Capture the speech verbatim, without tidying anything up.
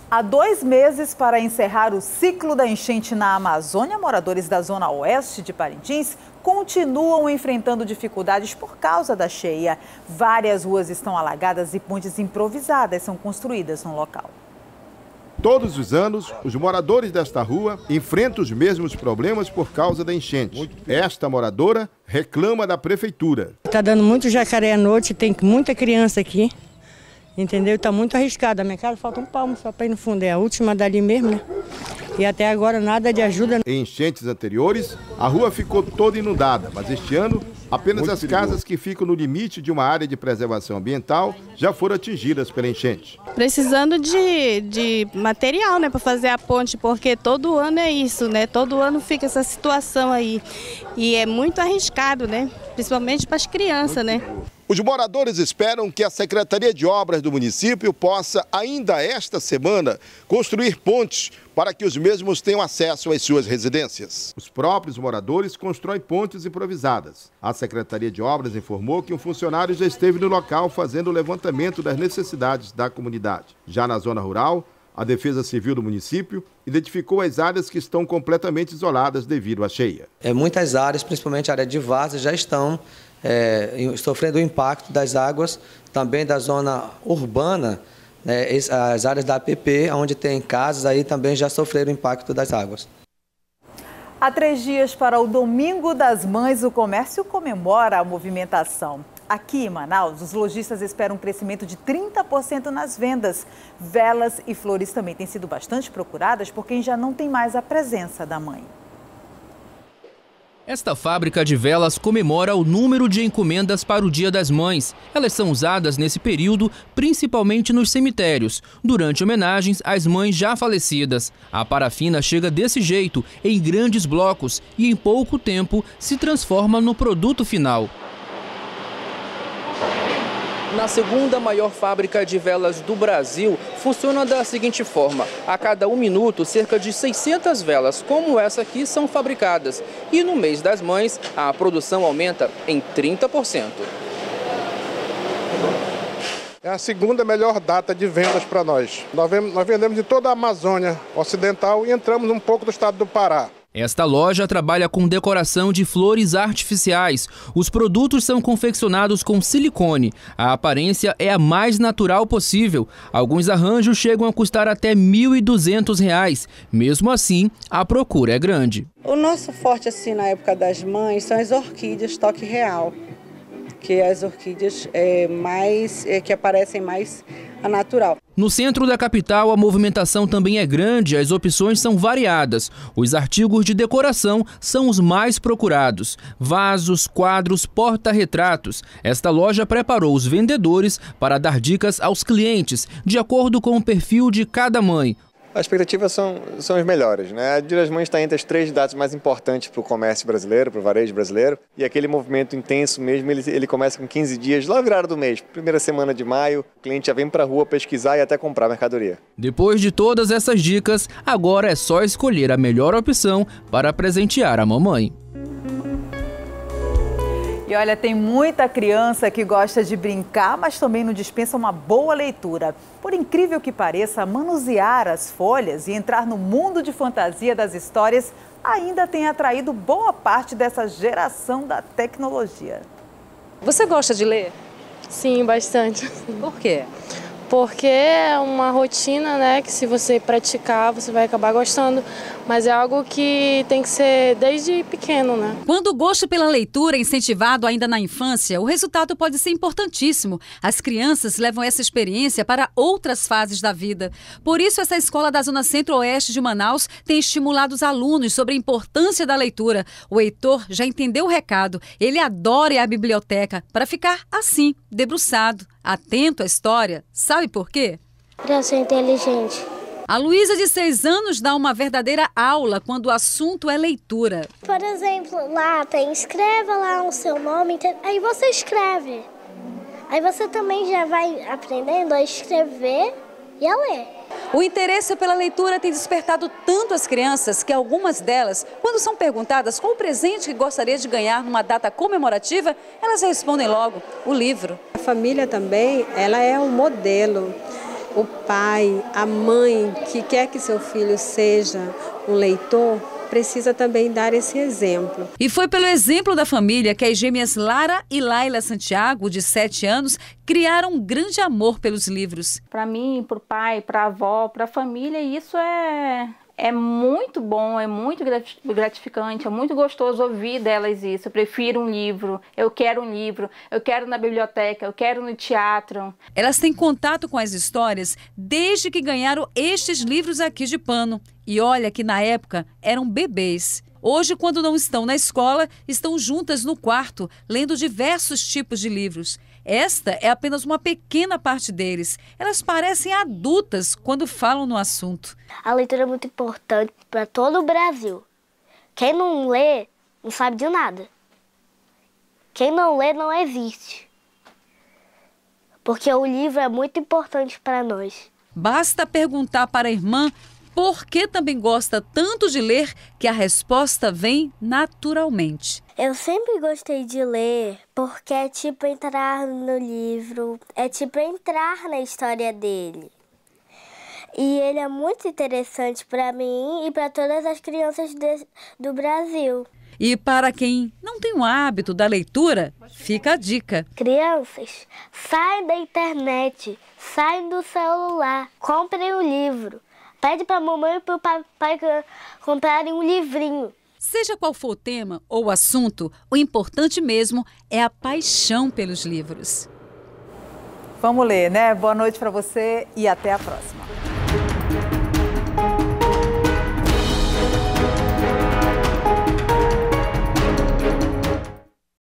Há dois meses para encerrar o ciclo da enchente na Amazônia, moradores da zona oeste de Parintins continuam enfrentando dificuldades por causa da cheia. Várias ruas estão alagadas e pontes improvisadas são construídas no local. Todos os anos, os moradores desta rua enfrentam os mesmos problemas por causa da enchente. Esta moradora reclama da prefeitura. Está dando muito jacaré à noite, tem muita criança aqui. Entendeu? Está muito arriscado. A minha casa falta um palmo só para ir no fundo. É a última dali mesmo, né? E até agora nada de ajuda. Em enchentes anteriores, a rua ficou toda inundada, mas este ano, apenas muito as perigoso. Casas que ficam no limite de uma área de preservação ambiental já foram atingidas pela enchente. Precisando de, de material, né, para fazer a ponte, porque todo ano é isso, né? Todo ano fica essa situação aí. E é muito arriscado, né? Principalmente para as crianças, né? Os moradores esperam que a Secretaria de Obras do município possa, ainda esta semana, construir pontes para que os mesmos tenham acesso às suas residências. Os próprios moradores constroem pontes improvisadas. A Secretaria de Obras informou que um funcionário já esteve no local fazendo o levantamento das necessidades da comunidade. Já na zona rural, a Defesa Civil do município identificou as áreas que estão completamente isoladas devido à cheia. É, muitas áreas, principalmente a área de várzea, já estão é, sofrendo o impacto das águas, também da zona urbana, né, as áreas da A P P, onde tem casas, aí também já sofreram o impacto das águas. Há três dias para o Domingo das Mães, o comércio comemora a movimentação. Aqui em Manaus, os lojistas esperam um crescimento de trinta por cento nas vendas. Velas e flores também têm sido bastante procuradas por quem já não tem mais a presença da mãe. Esta fábrica de velas comemora o número de encomendas para o Dia das Mães. Elas são usadas nesse período, principalmente nos cemitérios, durante homenagens às mães já falecidas. A parafina chega desse jeito, em grandes blocos, e em pouco tempo se transforma no produto final. Na segunda maior fábrica de velas do Brasil, funciona da seguinte forma: a cada um minuto, cerca de seiscentas velas como essa aqui são fabricadas. E no mês das mães, a produção aumenta em trinta por cento. É a segunda melhor data de vendas para nós. Nós vendemos em toda a Amazônia Ocidental e entramos um pouco do estado do Pará. Esta loja trabalha com decoração de flores artificiais. Os produtos são confeccionados com silicone. A aparência é a mais natural possível. Alguns arranjos chegam a custar até mil e duzentos reais. Mesmo assim, a procura é grande. O nosso forte assim na época das mães são as orquídeas toque real, que as orquídeas é, mais, é, que aparecem mais a natural. No centro da capital, a movimentação também é grande, as opções são variadas. Os artigos de decoração são os mais procurados. Vasos, quadros, porta-retratos. Esta loja preparou os vendedores para dar dicas aos clientes, de acordo com o perfil de cada mãe. As expectativas são, são as melhores, né? O Dia das Mães está entre as três datas mais importantes para o comércio brasileiro, para o varejo brasileiro. E aquele movimento intenso mesmo, ele, ele começa com quinze dias, lá virada do mês. Primeira semana de maio, o cliente já vem para a rua pesquisar e até comprar mercadoria. Depois de todas essas dicas, agora é só escolher a melhor opção para presentear a mamãe. E olha, tem muita criança que gosta de brincar, mas também não dispensa uma boa leitura. Por incrível que pareça, manusear as folhas e entrar no mundo de fantasia das histórias ainda tem atraído boa parte dessa geração da tecnologia. Você gosta de ler? Sim, bastante. Por quê? Porque é uma rotina, né, que se você praticar, você vai acabar gostando, mas é algo que tem que ser desde pequeno, né? Quando o gosto pela leitura é incentivado ainda na infância, o resultado pode ser importantíssimo. As crianças levam essa experiência para outras fases da vida. Por isso, essa escola da Zona Centro-Oeste de Manaus tem estimulado os alunos sobre a importância da leitura. O Heitor já entendeu o recado. Ele adora ir à biblioteca para ficar assim, debruçado, atento à história. Sabe por quê? Para ser inteligente. A Luísa, de seis anos, dá uma verdadeira aula quando o assunto é leitura. Por exemplo, lá tem escreva lá o seu nome, aí você escreve. Aí você também já vai aprendendo a escrever e a ler. O interesse pela leitura tem despertado tanto as crianças que algumas delas, quando são perguntadas qual o presente que gostaria de ganhar numa data comemorativa, elas respondem logo: o livro. A família também, ela é um modelo. o pai, a mãe que quer que seu filho seja um leitor, precisa também dar esse exemplo. E foi pelo exemplo da família que as gêmeas Lara e Laila Santiago, de sete anos, criaram um grande amor pelos livros. Para mim, para o pai, para a avó, para a família, isso é... É muito bom, é muito gratificante, é muito gostoso ouvir delas isso. Eu prefiro um livro, eu quero um livro, eu quero na biblioteca, eu quero no teatro. Elas têm contato com as histórias desde que ganharam estes livros aqui de pano. E olha que na época eram bebês. Hoje, quando não estão na escola, estão juntas no quarto, lendo diversos tipos de livros. Esta é apenas uma pequena parte deles. Elas parecem adultas quando falam no assunto. A leitura é muito importante para todo o Brasil. Quem não lê, não sabe de nada. Quem não lê, não existe. Porque o livro é muito importante para nós. Basta perguntar para a irmã por que também gosta tanto de ler, que a resposta vem naturalmente. Eu sempre gostei de ler, porque é tipo entrar no livro, é tipo entrar na história dele. E ele é muito interessante para mim e para todas as crianças de, do Brasil. E para quem não tem o hábito da leitura, fica a dica. Crianças, saem da internet, saem do celular, comprem um livro. Pede para a mamãe e para o papai comprarem um livrinho. Seja qual for o tema ou o assunto, o importante mesmo é a paixão pelos livros. Vamos ler, né? Boa noite para você e até a próxima.